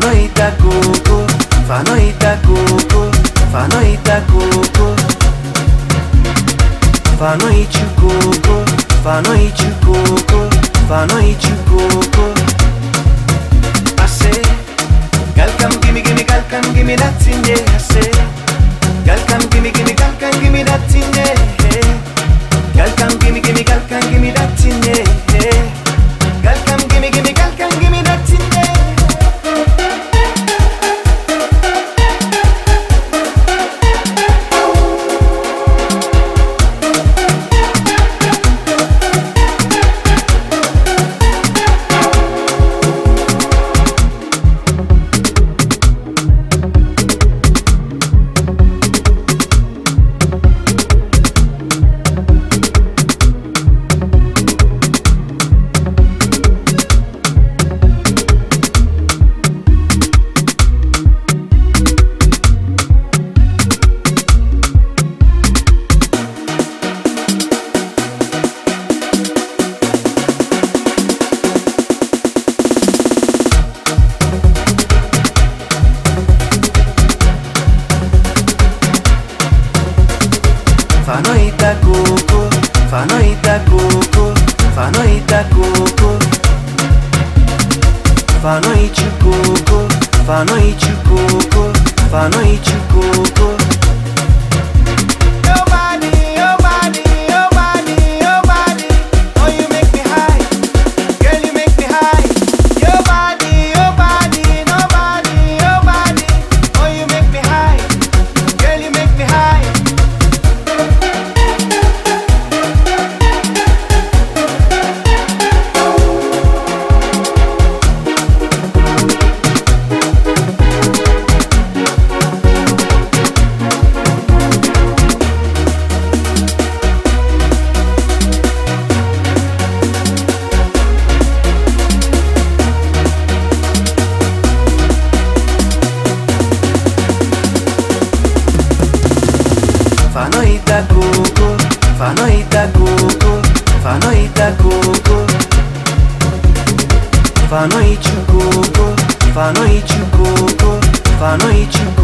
Fanoita coco, fanoita coco, fanoita coco. Fanoichu coco, fanoichu coco, fanoichu coco. I say, girl come gimme that thing, yeah. I say, girl come gimme that thing, yeah. Girl come gimme that thing, yeah. Girl come gimme that thing, yeah. Fanoita coco, fanoita coco, fanoita coco. Fanoichu coco, fanoichu coco, fanoichu coco. Your body, your body, your body, your body. Oh, you make me high, girl, you make me high. Your body, your body, nobody, your body. Oh, you make me high, girl, you make me high. Fanoita coco, fanoita coco, fanoita coco. Fanoichu coco, fanoichu coco, fanoichu